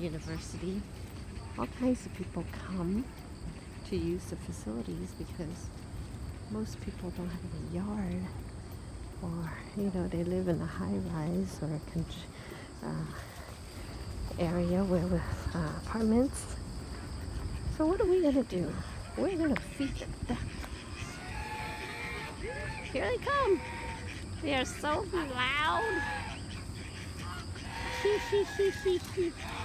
university. All kinds of people come to use the facilities because most people don't have a yard, or they live in a high-rise or area with apartments. So what are we gonna do? We're gonna feed the ducks. Here they come. They are so loud.